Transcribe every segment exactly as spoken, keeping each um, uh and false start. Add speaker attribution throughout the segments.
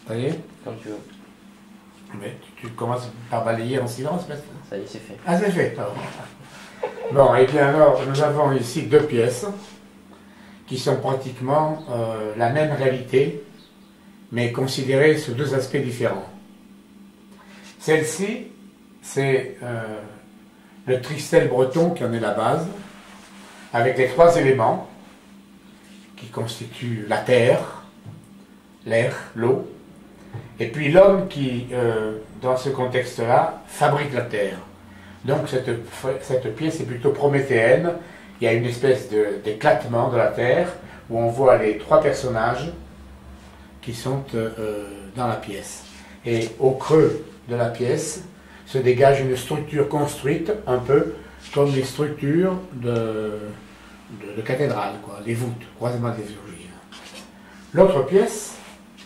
Speaker 1: Ça y est?
Speaker 2: Comme tu veux.
Speaker 1: Mais tu, tu commences par balayer en silence maintenant.
Speaker 2: Ça y est, c'est fait.
Speaker 1: Ah, c'est fait. Alors. Bon, et bien alors, nous avons ici deux pièces qui sont pratiquement euh, la même réalité, mais considérées sous deux aspects différents. Celle-ci, c'est euh, le tristel breton qui en est la base, avec les trois éléments qui constituent la terre, l'air, l'eau, et puis l'homme qui, euh, dans ce contexte-là, fabrique la terre. Donc cette, cette pièce est plutôt prométhéenne. Il y a une espèce de, d'éclatement de la terre où on voit les trois personnages qui sont euh, dans la pièce. Et au creux de la pièce se dégage une structure construite un peu comme les structures de, de, de cathédrales, quoi, les voûtes, croisement des ogives. L'autre pièce,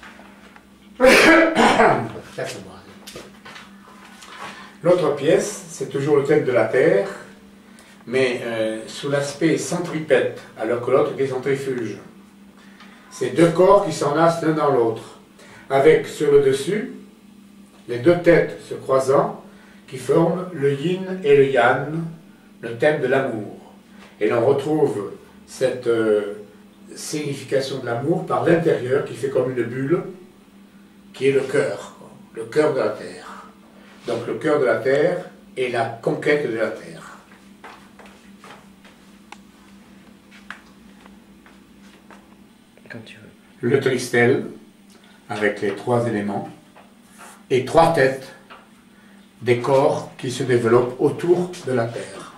Speaker 1: l'autre pièce, c'est toujours le thème de la terre, mais euh, sous l'aspect centripète, alors que l'autre est centrifuge. C'est deux corps qui s'enlacent l'un dans l'autre, avec sur le dessus les deux têtes se croisant, qui forment le yin et le yang, le thème de l'amour. Et l'on retrouve cette euh, signification de l'amour par l'intérieur, qui fait comme une bulle, qui est le cœur, le cœur de la terre. Donc le cœur de la terre est la conquête de la terre.
Speaker 2: Comme tu veux.
Speaker 1: Le tristel, avec les trois éléments, et trois têtes des corps qui se développent autour de la terre.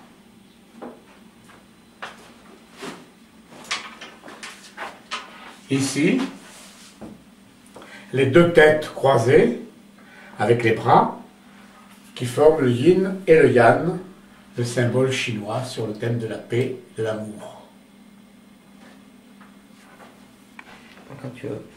Speaker 1: Ici, les deux têtes croisées avec les bras qui forment le yin et le yang, le symbole chinois sur le thème de la paix et de l'amour.
Speaker 2: Comme tu veux.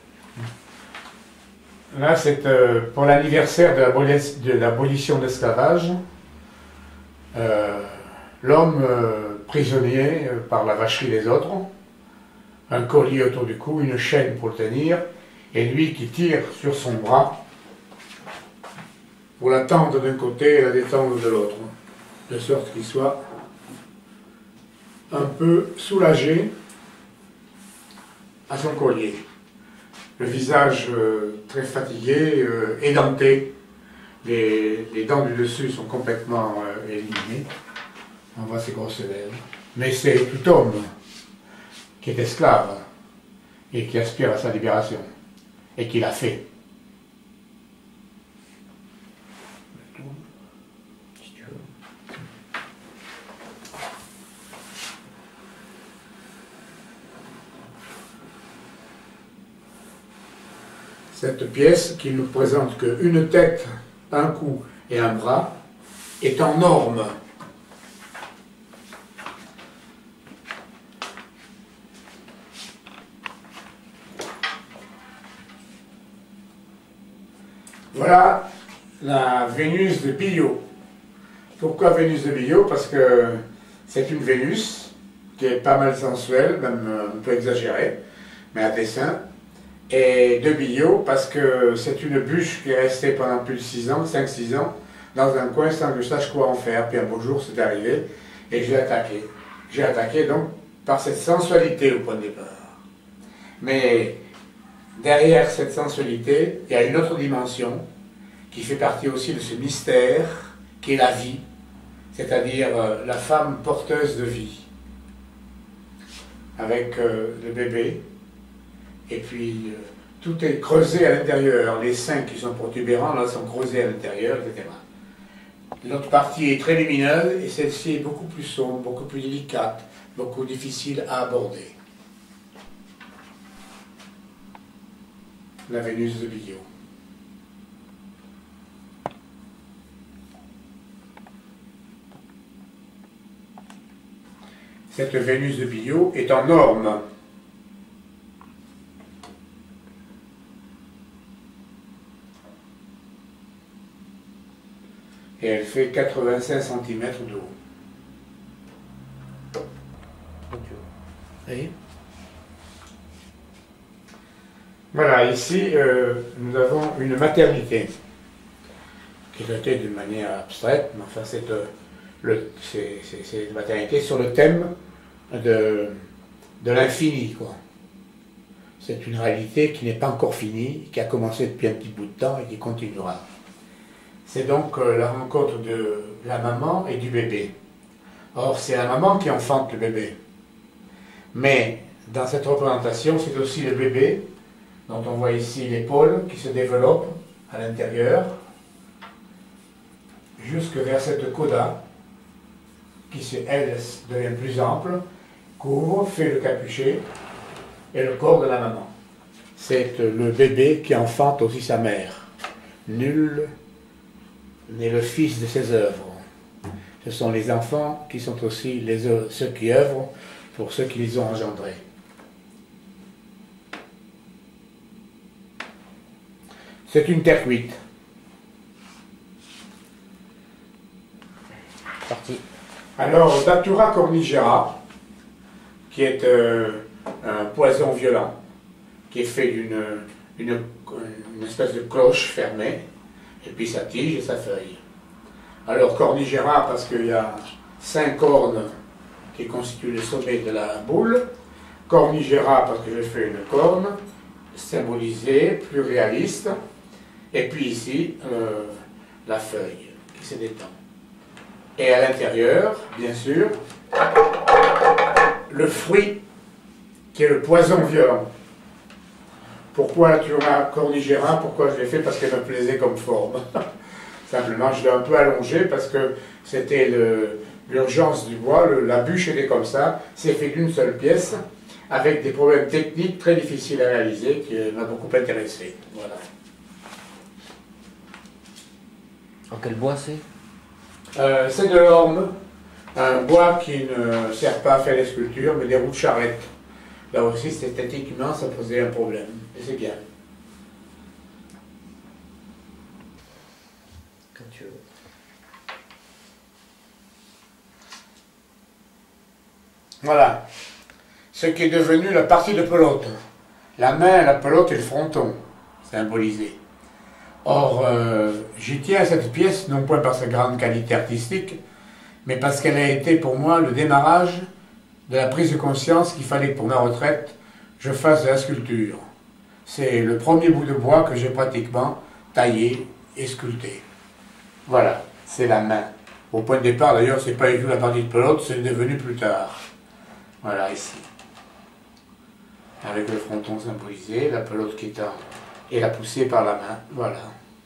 Speaker 1: Là, c'est euh, pour l'anniversaire de l'abolition de l'esclavage. Euh, L'homme euh, prisonnier euh, par la vacherie des autres, un collier autour du cou, une chaîne pour le tenir, et lui qui tire sur son bras pour la tendre d'un côté et la détendre de l'autre, de sorte qu'il soit un peu soulagé à son collier. Le visage euh, très fatigué, euh, édenté, les, les dents du dessus sont complètement euh, éliminées. On voit ses grosses lèvres. Mais c'est tout homme qui est esclave et qui aspire à sa libération et qui l'a fait.
Speaker 2: Si tu veux.
Speaker 1: Cette pièce qui nous présente qu'une tête, un cou et un bras est en norme. Voilà la Vénus de Biot. Pourquoi Vénus de Biot? Parce que c'est une Vénus qui est pas mal sensuelle, même un peu exagérée, mais à dessein. Et de Biot parce que c'est une bûche qui est restée pendant plus de six ans, cinq six ans, dans un coin sans que je sache quoi en faire. Puis un beau jour c'est arrivé et j'ai attaqué. J'ai attaqué donc par cette sensualité au point de départ. Mais derrière cette sensualité, il y a une autre dimension qui fait partie aussi de ce mystère qui est la vie, c'est-à-dire euh, la femme porteuse de vie, avec euh, le bébé. Et puis, euh, tout est creusé à l'intérieur. Les seins qui sont protubérants, là, sont creusés à l'intérieur, et cetera. L'autre partie est très lumineuse, et celle-ci est beaucoup plus sombre, beaucoup plus délicate, beaucoup difficile à aborder. La Vénus de Biot. Cette Vénus de Biot est en norme. Et elle fait quatre-vingt-cinq centimètres de haut.
Speaker 2: Comme tu veux.
Speaker 1: Oui. Voilà, ici, euh, nous avons une maternité qui est notée d'une manière abstraite, mais enfin, c'est euh, le, c'est, c'est, c'est une maternité sur le thème de, de l'infini, quoi. C'est une réalité qui n'est pas encore finie, qui a commencé depuis un petit bout de temps et qui continuera. C'est donc euh, la rencontre de la maman et du bébé. Or, c'est la maman qui enfante le bébé. Mais dans cette représentation, c'est aussi le bébé, dont on voit ici l'épaule qui se développe à l'intérieur, jusque vers cette coda, qui, elle, devient plus ample, couvre, fait le capuchet, et le corps de la maman. C'est le bébé qui enfante aussi sa mère. Nul n'est le fils de ses œuvres. Ce sont les enfants qui sont aussi les, ceux qui œuvrent pour ceux qui les ont engendrés. C'est une terre cuite.
Speaker 2: Parti.
Speaker 1: Alors, Datura cornigera, qui est euh, un poison violent, qui est fait d'une une, une espèce de cloche fermée, et puis sa tige et sa feuille. Alors cornigera parce qu'il y a cinq cornes qui constituent le sommet de la boule, cornigera parce que j'ai fait une corne, symbolisée, plus réaliste, et puis ici, euh, la feuille qui se détend. Et à l'intérieur, bien sûr, le fruit qui est le poison violent. Pourquoi la Datura cornigera? Pourquoi je l'ai fait? Parce qu'elle me plaisait comme forme. Simplement, je l'ai un peu allongée parce que c'était l'urgence du bois, le, la bûche était comme ça, c'est fait d'une seule pièce, avec des problèmes techniques très difficiles à réaliser, qui m'a beaucoup intéressé. Voilà.
Speaker 2: En quel bois c'est?
Speaker 1: euh, C'est de l'orme, un bois qui ne sert pas à faire les sculptures, mais des roues de charrette. Là aussi, esthétiquement, ça posait un problème, et c'est bien.
Speaker 2: Quand tu veux.
Speaker 1: Voilà. Ce qui est devenu la partie de pelote. La main, la pelote et le fronton, symbolisés. Or, euh, j'y tiens à cette pièce, non point par sa grande qualité artistique, mais parce qu'elle a été pour moi le démarrage de la prise de conscience qu'il fallait que pour ma retraite, je fasse de la sculpture. C'est le premier bout de bois que j'ai pratiquement taillé et sculpté. Voilà, c'est la main. Au point de départ, d'ailleurs, c'est pas du tout la partie de pelote, c'est devenu plus tard. Voilà, ici. Avec le fronton symbolisé, la pelote qui est en... et la poussée par la main. Voilà.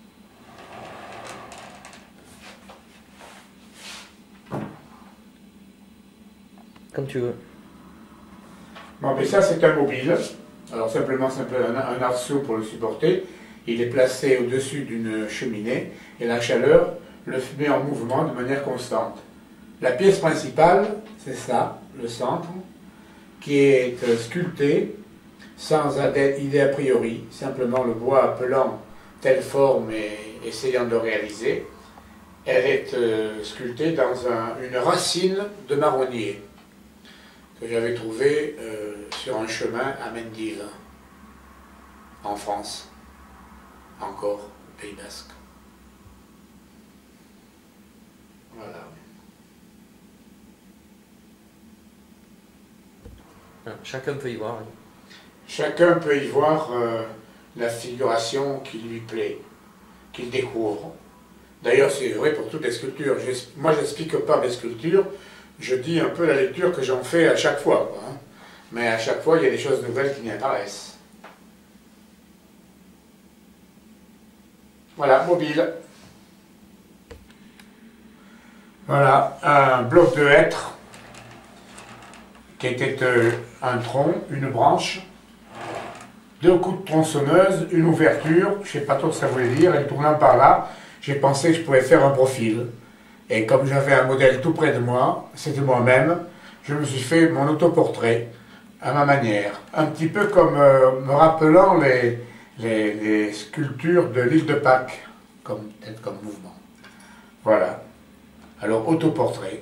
Speaker 2: Comme tu veux.
Speaker 1: Bon, mais ça, c'est un mobile. Alors, simplement, simplement un, un arceau pour le supporter. Il est placé au-dessus d'une cheminée et la chaleur le met en mouvement de manière constante. La pièce principale, c'est ça, le centre, qui est sculpté sans idée a priori, simplement le bois appelant telle forme et essayant de le réaliser. Elle est euh, sculptée dans un, une racine de marronnier que j'avais trouvée euh, sur un chemin à Mendive, en France, encore au Pays Basque. Voilà.
Speaker 2: Chacun peut y voir.
Speaker 1: Chacun peut y voir euh, la figuration qui lui plaît, qu'il découvre. D'ailleurs, c'est vrai pour toutes les sculptures. Moi, je n'explique pas mes sculptures, je dis un peu la lecture que j'en fais à chaque fois, quoi, hein. Mais à chaque fois, il y a des choses nouvelles qui apparaissent. Voilà, mobile. Voilà, un bloc de hêtre qui était euh, un tronc, une branche, deux coups de tronçonneuse, une ouverture, je ne sais pas trop ce que ça voulait dire, et tournant par là, j'ai pensé que je pouvais faire un profil. Et comme j'avais un modèle tout près de moi, c'était moi-même, je me suis fait mon autoportrait à ma manière. Un petit peu comme euh, me rappelant les, les, les sculptures de l'île de Pâques, comme, peut-être comme mouvement. Voilà. Alors, autoportrait.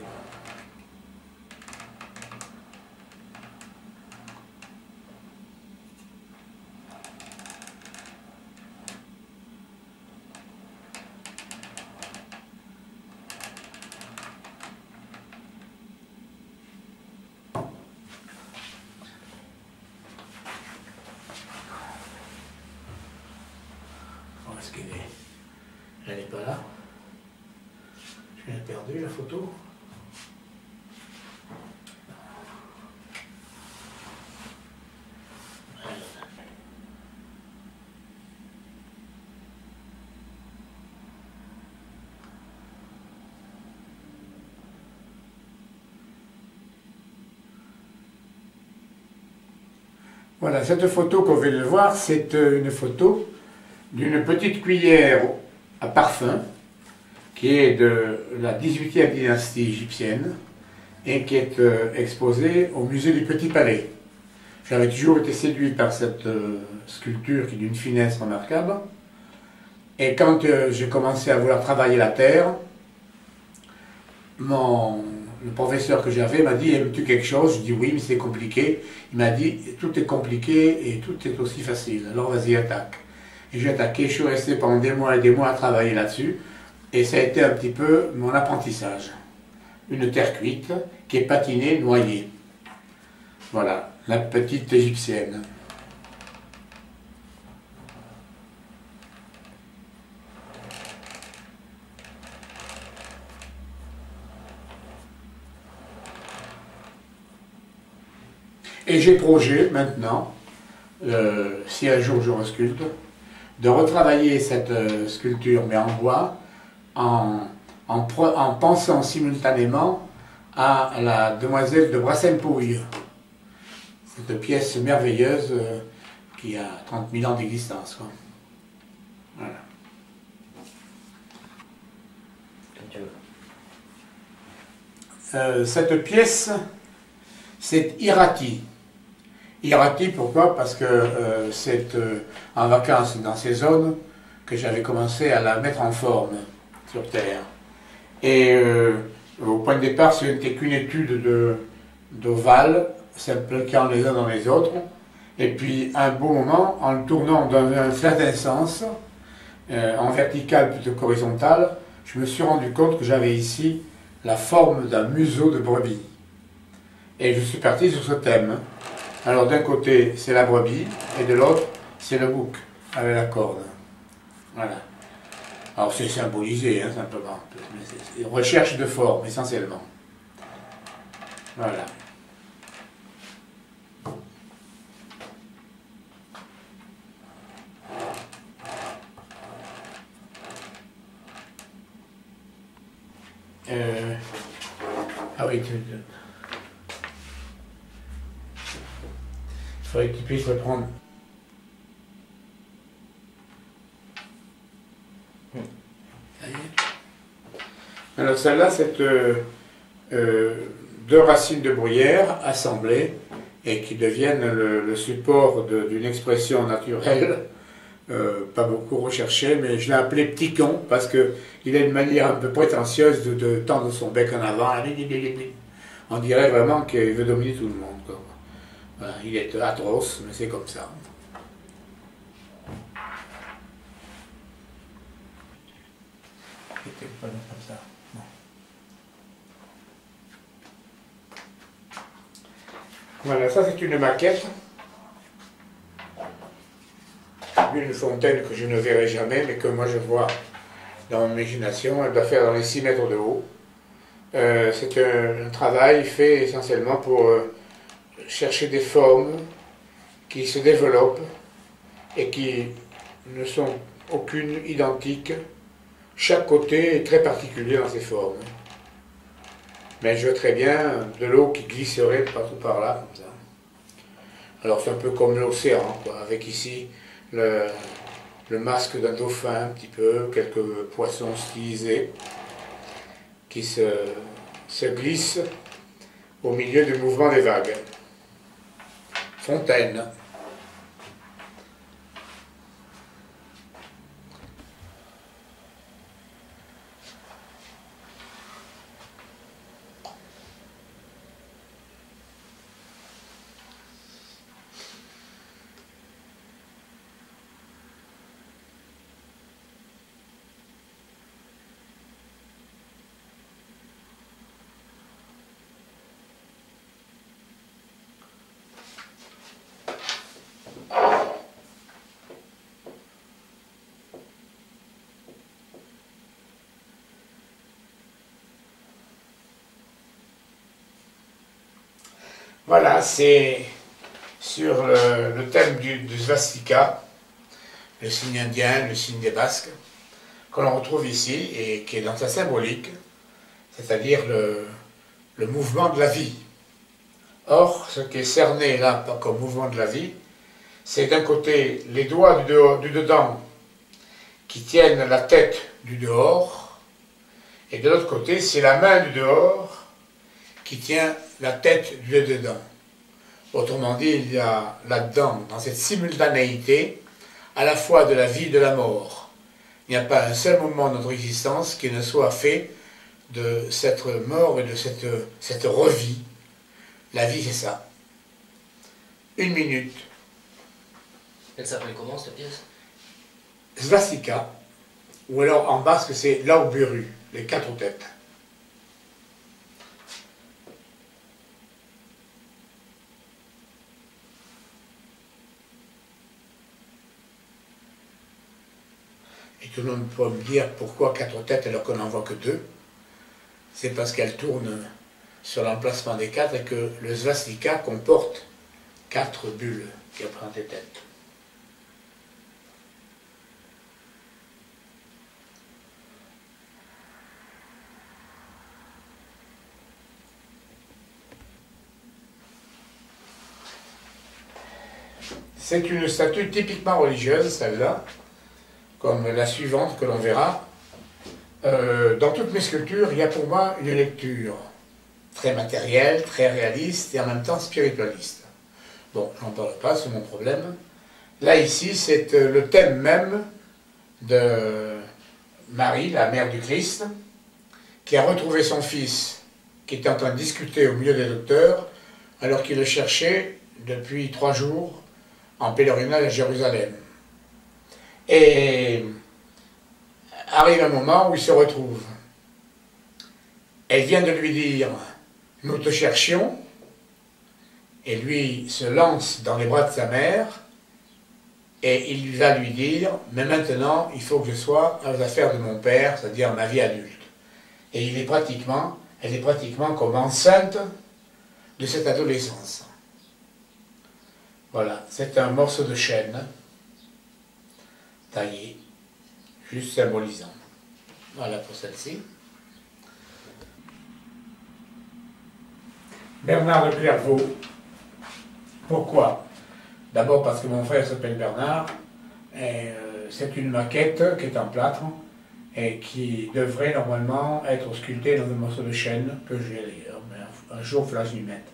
Speaker 1: Elle n'est pas là. Je l'ai perdu la photo. Voilà, cette photo qu'on vient de voir, c'est une photo d'une petite cuillère à parfum qui est de la dix-huitième dynastie égyptienne et qui est euh, exposée au musée du Petit Palais. J'avais toujours été séduit par cette euh, sculpture qui est d'une finesse remarquable. Et quand euh, j'ai commencé à vouloir travailler la terre, mon, le professeur que j'avais m'a dit « Aimes-tu quelque chose ?» Je dis « Oui, mais c'est compliqué. » Il m'a dit « Tout est compliqué et tout est aussi facile. Alors vas-y, attaque. » Et j'ai attaqué, je suis resté pendant des mois et des mois à travailler là-dessus. Et ça a été un petit peu mon apprentissage. Une terre cuite qui est patinée, noyée. Voilà, la petite égyptienne. Et j'ai projet maintenant, euh, si un jour je resculpte, de retravailler cette euh, sculpture, mais en bois, en, en, en pensant simultanément à la demoiselle de Brassenpouille. Cette pièce merveilleuse euh, qui a trente mille ans d'existence. Voilà.
Speaker 2: Quand tu veux.
Speaker 1: Euh, cette pièce, c'est Irati. Irati, pourquoi? Parce que euh, c'est euh, en vacances dans ces zones que j'avais commencé à la mettre en forme sur Terre. Et euh, au point de départ, ce n'était qu'une étude d'ovales, s'impliquant les uns dans les autres. Et puis, à un beau moment, en le tournant dans un certain sens, euh, en vertical plutôt qu'horizontal, je me suis rendu compte que j'avais ici la forme d'un museau de brebis. Et je suis parti sur ce thème. Alors d'un côté, c'est la brebis, et de l'autre, c'est le bouc, avec la corde. Voilà. Alors c'est symbolisé, hein, simplement. C'est une recherche de forme, essentiellement. Voilà. Euh... Ah oui, tu... il faudrait que tu puisses le prendre. Alors celle-là, c'est euh, euh, deux racines de bruyère assemblées et qui deviennent le, le support d'une expression naturelle, euh, pas beaucoup recherchée, mais je l'ai appelé petit con parce qu'il a une manière un peu prétentieuse de, de tendre son bec en avant. On dirait vraiment qu'il veut dominer tout le monde, quoi. Voilà, il est atroce, mais c'est comme ça. C'était pas comme ça. Non. Voilà, ça c'est une maquette d'une fontaine que je ne verrai jamais, mais que moi je vois dans mon imagination. Elle doit faire dans les six mètres de haut. Euh, c'est un, un travail fait essentiellement pour euh, chercher des formes qui se développent et qui ne sont aucune identiques. Chaque côté est très particulier dans ses formes. Mais je vois très bien de l'eau qui glisserait partout par là, comme ça. Alors c'est un peu comme l'océan, quoi, avec ici le, le masque d'un dauphin, un petit peu, quelques poissons stylisés qui se, se glissent au milieu du mouvement des vagues. Fontaine. Voilà, c'est sur le, le thème du, du svastika, le signe indien, le signe des Basques, que l'on retrouve ici et qui est dans sa symbolique, c'est-à-dire le, le mouvement de la vie. Or, ce qui est cerné là comme mouvement de la vie, c'est d'un côté les doigts du, dehors, du dedans qui tiennent la tête du dehors, et de l'autre côté, c'est la main du dehors qui tient la tête du dedans. Autrement dit, il y a là-dedans, dans cette simultanéité, à la fois de la vie et de la mort. Il n'y a pas un seul moment de notre existence qui ne soit fait de cette mort et de cette, cette revie. La vie, c'est ça. Une minute.
Speaker 2: Elle s'appelle comment cette pièce?
Speaker 1: Svastika, ou alors en basque, c'est l'auburu, les quatre têtes. Et tout le monde peut me dire pourquoi quatre têtes alors qu'on n'en voit que deux. C'est parce qu'elles tournent sur l'emplacement des quatre et que le svastika comporte quatre bulles qui représentent des têtes. C'est une statue typiquement religieuse, celle-là, comme la suivante que l'on verra. Euh, dans toutes mes sculptures, il y a pour moi une lecture très matérielle, très réaliste et en même temps spiritualiste. Bon, j'en parle pas, c'est mon problème. Là, ici, c'est le thème même de Marie, la mère du Christ, qui a retrouvé son fils, qui était en train de discuter au milieu des docteurs, alors qu'il le cherchait depuis trois jours en pèlerinage à Jérusalem. Et arrive un moment où ils se retrouvent. Elle vient de lui dire « Nous te cherchions », et lui se lance dans les bras de sa mère, et il va lui dire « Mais maintenant, il faut que je sois aux affaires de mon père, c'est-à-dire ma vie adulte. » Et il est pratiquement, elle est pratiquement comme enceinte de cette adolescence. Voilà, c'est un morceau de chêne taillé, juste symbolisant. Voilà pour celle-ci. Bernard de Clairvaux. Pourquoi? D'abord parce que mon frère s'appelle Bernard, et euh, c'est une maquette qui est en plâtre et qui devrait normalement être sculptée dans un morceau de chêne, que j'ai d'ailleurs, mais un jour il faudra que je m'y mette.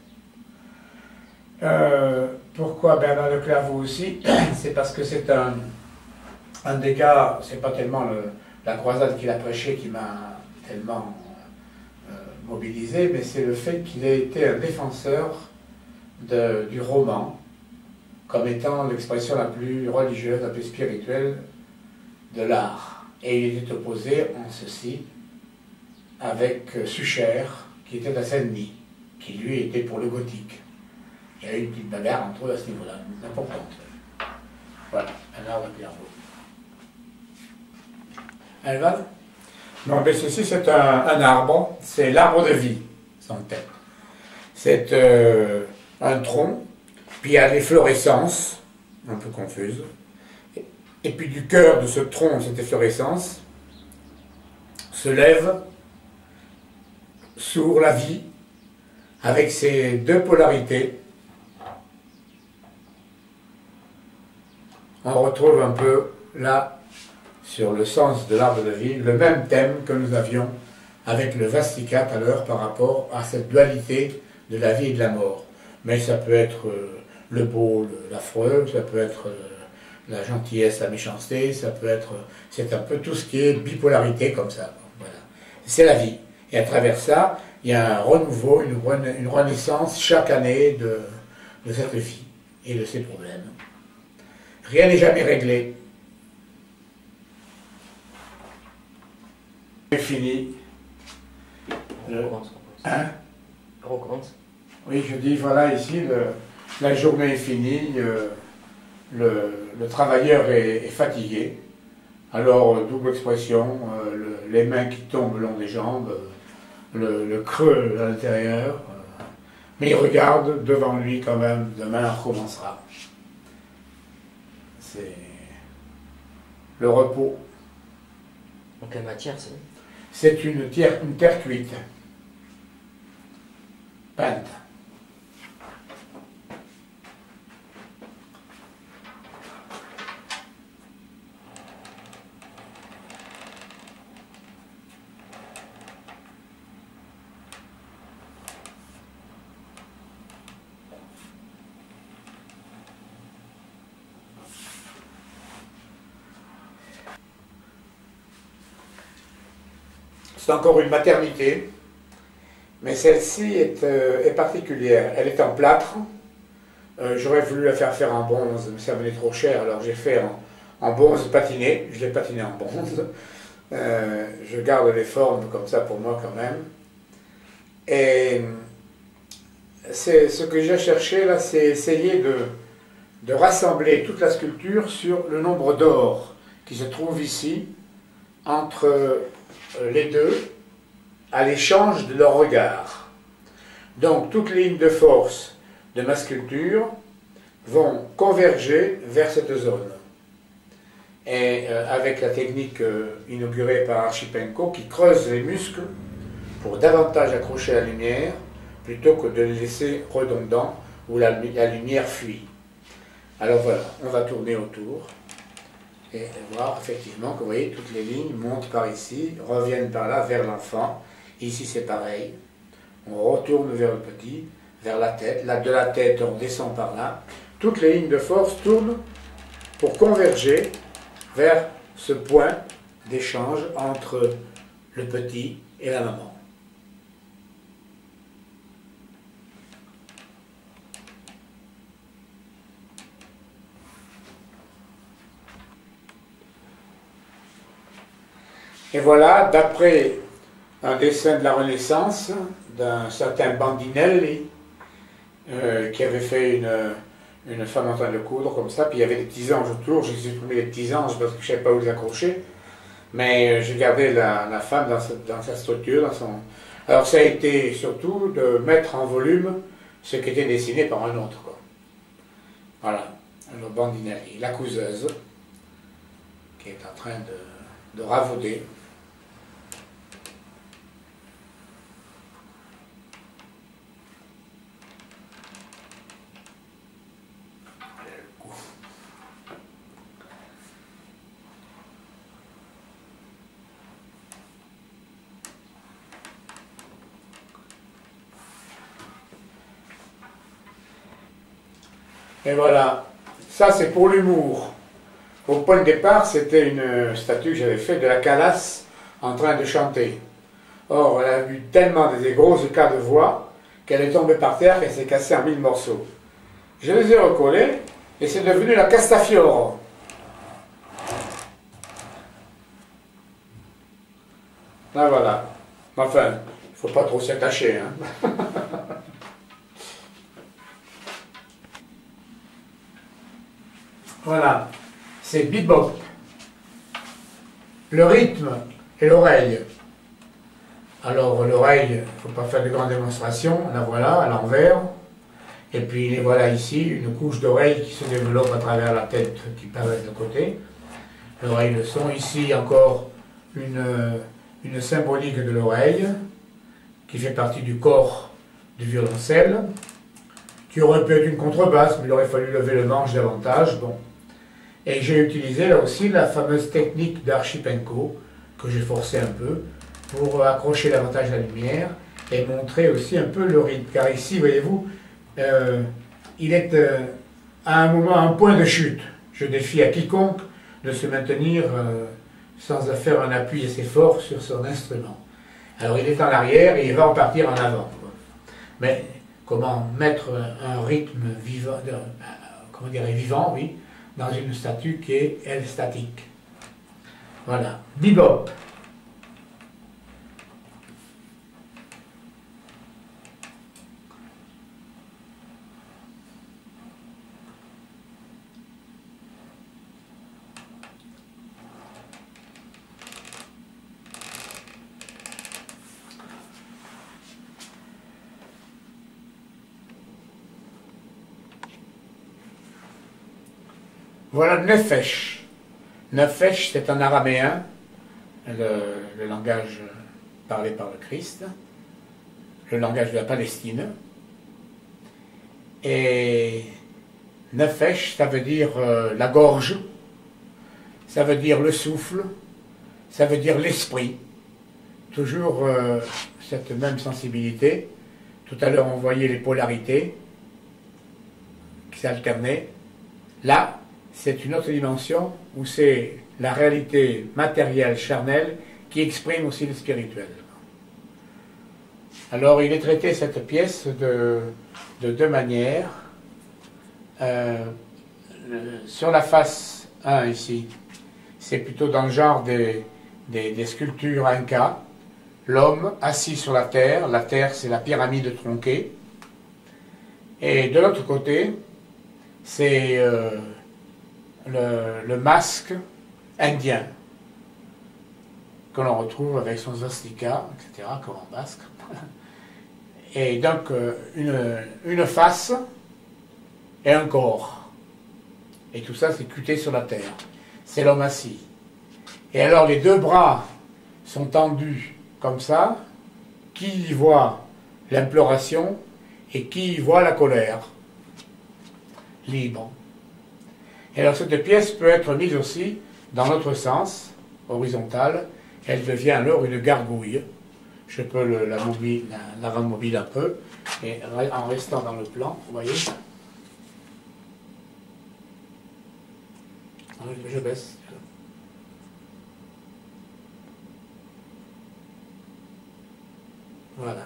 Speaker 1: Euh, pourquoi Bernard de Clairvaux aussi? C'est parce que c'est un, un des cas, c'est pas tellement le, la croisade qu'il a prêché qui m'a tellement euh, mobilisé, mais c'est le fait qu'il ait été un défenseur de, du roman comme étant l'expression la plus religieuse, la plus spirituelle de l'art. Et il était opposé en ceci avec Sucher, qui était à Saint-Denis, qui lui était pour le gothique. Il y a eu une petite bagarre entre eux à ce niveau-là, importante. Voilà, un arbre de Clairvaux. Elle va? Non, mais ceci c'est un, un arbre, c'est l'arbre de vie, son thème. C'est euh, un tronc, puis il y a l'efflorescence, un peu confuse, et puis du cœur de ce tronc, cette efflorescence, se lève sur la vie, avec ses deux polarités. On retrouve un peu là, sur le sens de l'arbre de vie, le même thème que nous avions avec le svastika tout à l'heure par rapport à cette dualité de la vie et de la mort. Mais ça peut être euh, le beau, l'affreux, ça peut être euh, la gentillesse, la méchanceté, ça peut être, c'est un peu tout ce qui est bipolarité comme ça. Voilà. C'est la vie. Et à travers ça, il y a un renouveau, une, rena une renaissance chaque année de, de cette vie et de ses problèmes. Rien n'est jamais réglé. C'est fini.
Speaker 2: On
Speaker 1: Le...
Speaker 2: recommence.
Speaker 1: Hein?
Speaker 2: On recommence.
Speaker 1: Oui, je dis, voilà, ici, le, la journée est finie, euh, le, le travailleur est, est fatigué. Alors, euh, double expression, euh, le, les mains qui tombent le long des jambes, euh, le, le creux à l'intérieur, euh, Mais il regarde devant lui quand même, demain on recommencera. C'est le repos.
Speaker 2: En quelle matière c'est?
Speaker 1: C'est une terre, une terre cuite, peinte. C'est encore une maternité, mais celle-ci est, euh, est particulière. Elle est en plâtre. Euh, J'aurais voulu la faire faire en bronze, mais ça venait trop cher, alors j'ai fait en, en bronze patiné. Je l'ai patiné en bronze. Euh, je garde les formes comme ça pour moi quand même. Et c'est ce que j'ai cherché là, c'est essayer de, de rassembler toute la sculpture sur le nombre d'or qui se trouve ici, entre les deux, à l'échange de leur regard. Donc toutes les lignes de force de ma sculpture vont converger vers cette zone. Et euh, avec la technique euh, inaugurée par Archipenko qui creuse les muscles pour davantage accrocher la lumière plutôt que de les laisser redondants où la, la lumière fuit. Alors voilà, on va tourner autour et voir effectivement que vous voyez toutes les lignes montent par ici, reviennent par là vers l'enfant. Ici c'est pareil, on retourne vers le petit, vers la tête, là de la tête on descend par là. Toutes les lignes de force tournent pour converger vers ce point d'échange entre le petit et la maman. Et voilà, d'après un dessin de la Renaissance, d'un certain Bandinelli, euh, qui avait fait une, une femme en train de coudre, comme ça, puis il y avait des petits anges autour. J'ai supprimé les petits anges parce que je ne savais pas où les accrocher, mais j'ai gardé la, la femme dans sa, dans sa structure, dans son... Alors ça a été surtout de mettre en volume ce qui était dessiné par un autre, quoi. Voilà, le Bandinelli, la couseuse, qui est en train de, de ravauder. Et voilà, ça c'est pour l'humour. Au point de départ, c'était une statue que j'avais faite de la Calas en train de chanter. Or, elle a eu tellement des gros écarts de voix qu'elle est tombée par terre et s'est cassée en mille morceaux. Je les ai recollés et c'est devenu la Castafiore. Là voilà. Enfin, il ne faut pas trop s'attacher, hein. Voilà, c'est bebop. Le rythme et l'oreille. Alors l'oreille, il ne faut pas faire de grandes démonstrations, la voilà à l'envers. Et puis les voilà ici, une couche d'oreille qui se développe à travers la tête qui paraît de côté. L'oreille, le son. Ici encore une, une symbolique de l'oreille qui fait partie du corps du violoncelle, qui aurait pu être une contrebasse, mais il aurait fallu lever le manche davantage. Bon. Et j'ai utilisé là aussi la fameuse technique d'Archipenko, que j'ai forcé un peu, pour accrocher davantage la lumière et montrer aussi un peu le rythme. Car ici, voyez-vous, euh, il est euh, à un moment, un point de chute. Je défie à quiconque de se maintenir euh, sans faire un appui assez fort sur son instrument. Alors il est en arrière et il va repartir en avant. Mais comment mettre un rythme vivant, de, comment dire, vivant, oui, dans une statue qui est, elle, statique. Voilà. Bebop. Voilà Nefesh. Nefesh, c'est en araméen, le, le langage parlé par le Christ, le langage de la Palestine. Et Nefesh, ça veut dire euh, la gorge, ça veut dire le souffle, ça veut dire l'esprit. Toujours euh, cette même sensibilité. Tout à l'heure, on voyait les polarités qui s'alternaient. Là, c'est une autre dimension où c'est la réalité matérielle, charnelle, qui exprime aussi le spirituel. Alors, il est traité, cette pièce, de, de deux manières. Euh, sur la face un, ici, c'est plutôt dans le genre des, des, des sculptures incas. L'homme assis sur la terre, la terre c'est la pyramide tronquée. Et de l'autre côté, c'est euh, le, le masque indien, que l'on retrouve avec son swastika, et cetera, comme en basque. Et donc, euh, une, une face et un corps. Et tout ça, c'est cuté sur la terre. C'est l'homme assis. Et alors, les deux bras sont tendus comme ça. Qui y voit l'imploration et qui y voit la colère? Libre. Et alors, cette pièce peut être mise aussi dans l'autre sens, horizontale. Elle devient alors une gargouille. Je peux le, la, mobile, la, la rendre mobile un peu, et en restant dans le plan, vous voyez. Je baisse. Voilà.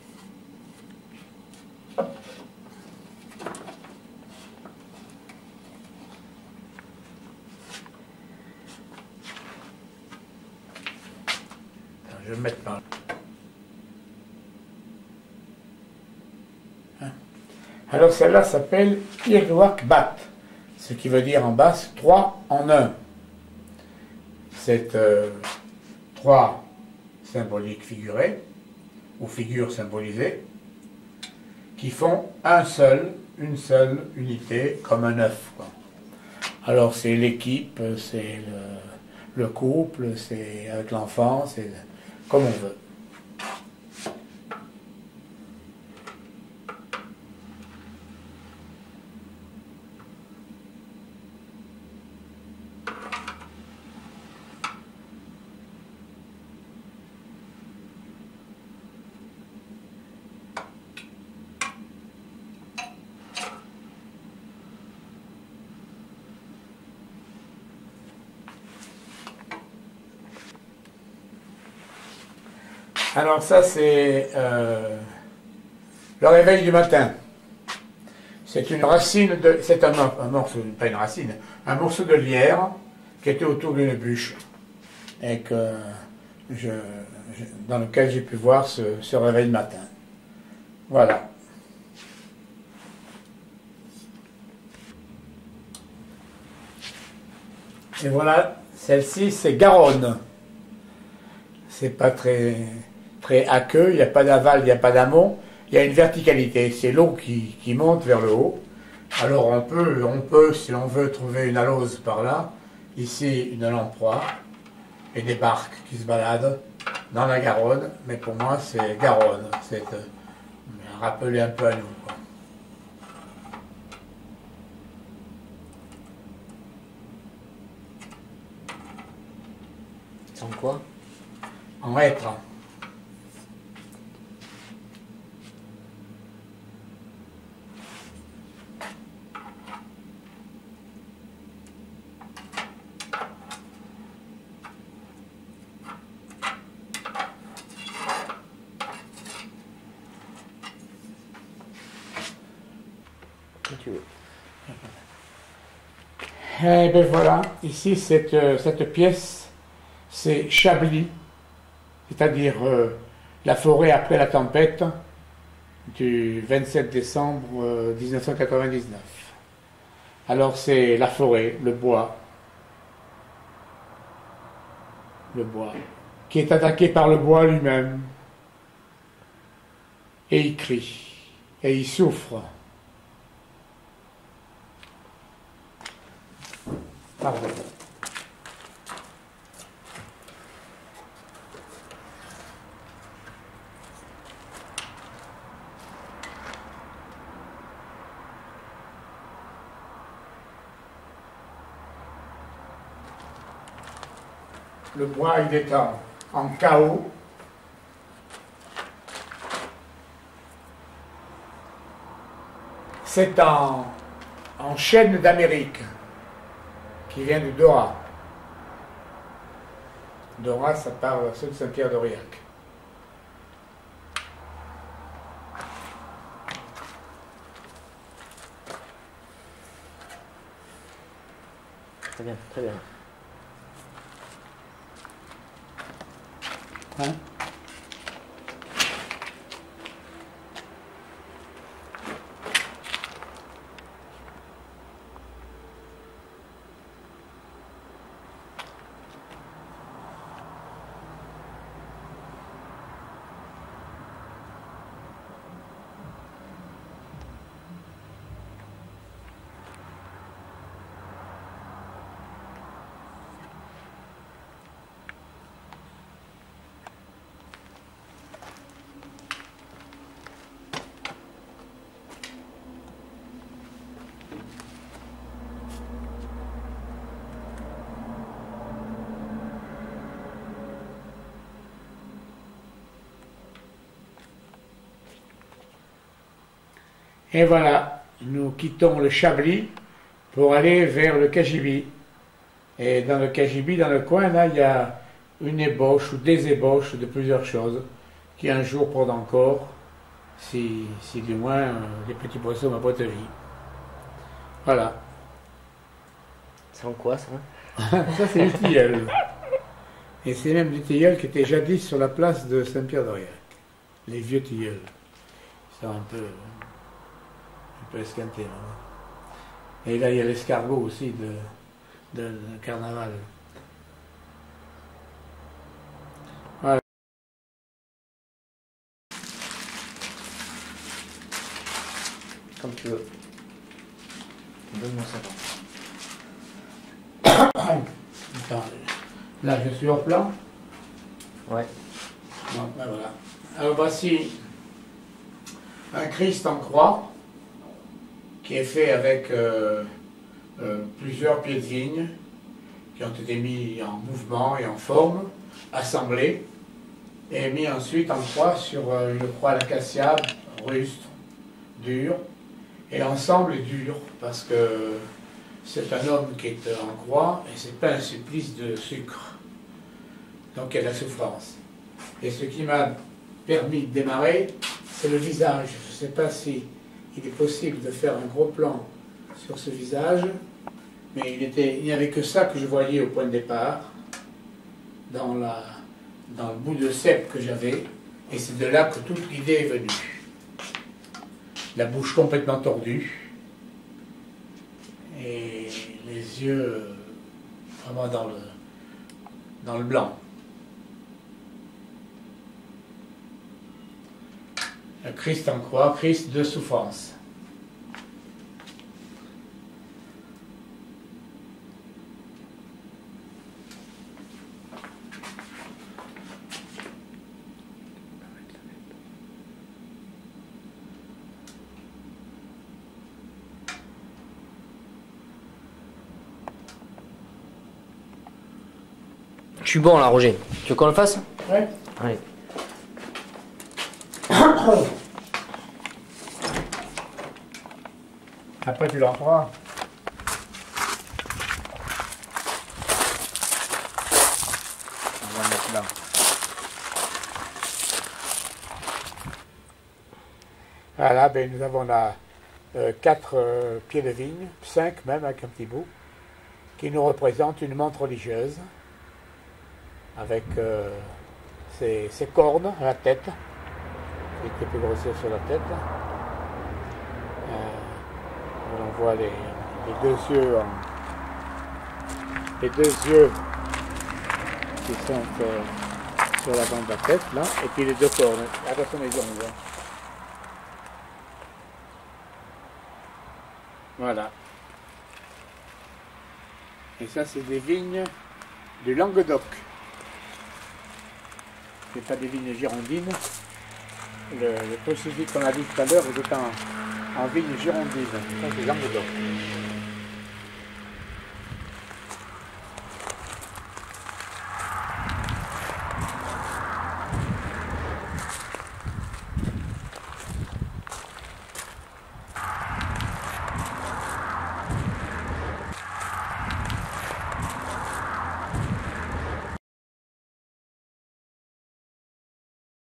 Speaker 1: Je vais me mettre par là. Alors celle-là s'appelle Irwak Bat, ce qui veut dire en basse trois en un. C'est euh, trois symboliques figurées, ou figures symbolisées, qui font un seul, une seule unité, comme un œuf, quoi. Alors c'est l'équipe, c'est le, le couple, c'est avec l'enfant, c'est comme on veut. Alors ça, c'est euh, le réveil du matin. C'est une racine de... C'est un, un morceau, pas une racine, un morceau de lierre qui était autour d'une bûche et que je, je, dans lequel j'ai pu voir ce, ce réveil du matin. Voilà. Et voilà, celle-ci, c'est Garonne. C'est pas très... très aqueux, il n'y a pas d'aval, il n'y a pas d'amont, il y a une verticalité, c'est l'eau qui, qui monte vers le haut. Alors on peut, on peut, si l'on veut, trouver une alose par là, ici une lamproie, et des barques qui se baladent dans la Garonne, mais pour moi c'est Garonne, c'est euh, rappeler un peu à nous, quoi.
Speaker 2: Sans quoi?
Speaker 1: En être.
Speaker 2: Tu veux.
Speaker 1: Et bien voilà, ici cette, euh, cette pièce, c'est Chablis, c'est-à-dire euh, la forêt après la tempête du vingt-sept décembre euh, mille neuf cent quatre-vingt-dix-neuf. Alors c'est la forêt, le bois, le bois, qui est attaqué par le bois lui-même, et il crie, et il souffre. Pardon. Le bois, il est en, en chaos. C'est en, en chêne d'Amérique, qui vient du Dora. Dora, ça parle ceux de Saint-Pierre-d'Aurillac.
Speaker 2: Très bien, très bien.
Speaker 1: Hein? Et voilà, nous quittons le Chablis pour aller vers le Cagibi. Et dans le Cagibi, dans le coin, là, il y a une ébauche ou des ébauches de plusieurs choses qui un jour portent encore, si, si du moins euh, les petits poissons n'ont pas de vie. Voilà.
Speaker 2: C'est en quoi ça?
Speaker 1: Ça, c'est du tilleul. Et c'est même du tilleul qui était jadis sur la place de Saint-Pierre-d'Aurillac. Les vieux tilleuls. Ils sont un peu, un peu esquintés. Là. Et là, il y a l'escargot aussi de, de, de carnaval. Voilà.
Speaker 2: Comme tu veux. Donne-moi ça.
Speaker 1: Attends, là, je suis au plan.
Speaker 2: Ouais.
Speaker 1: Bon, ben voilà. Alors voici un Christ en croix qui est fait avec euh, euh, plusieurs pieds de vigne qui ont été mis en mouvement et en forme, assemblés et mis ensuite en croix sur euh, une croix d'acacia rustre, dure. Et l'ensemble est dur parce que c'est un homme qui est en croix et c'est pas un supplice de sucre. Donc il y a de la souffrance. Et ce qui m'a permis de démarrer, c'est le visage. Je ne sais pas si il est possible de faire un gros plan sur ce visage, mais il était, il n'y avait que ça que je voyais au point de départ, dans, la, dans le bout de cèpe que j'avais, et c'est de là que toute l'idée est venue. La bouche complètement tordue, et les yeux vraiment dans le, dans le blanc. Le Christ en croix, Christ de souffrance.
Speaker 2: Je suis bon là, Roger. Tu veux qu'on le fasse?
Speaker 1: Ouais.
Speaker 2: Allez.
Speaker 1: Après tu l'en feras. On va mettre là. Voilà, ben nous avons là euh, quatre euh, pieds de vigne, cinq même avec un petit bout, qui nous représentent une montre religieuse avec euh, ses, ses cornes à la tête, qui étaient plus grossières sur la tête. Euh, on voit les, les deux yeux en, les deux yeux qui sont euh, sur l'avant de la tête là, et puis les deux cornes. Attention les ongles. Hein. Voilà. Et ça, c'est des vignes du Languedoc. C'est pas des vignes girondines. Le, le processus qu'on a vu tout à l'heure était en, en vigne girondine. Ça, c'est Languedoc.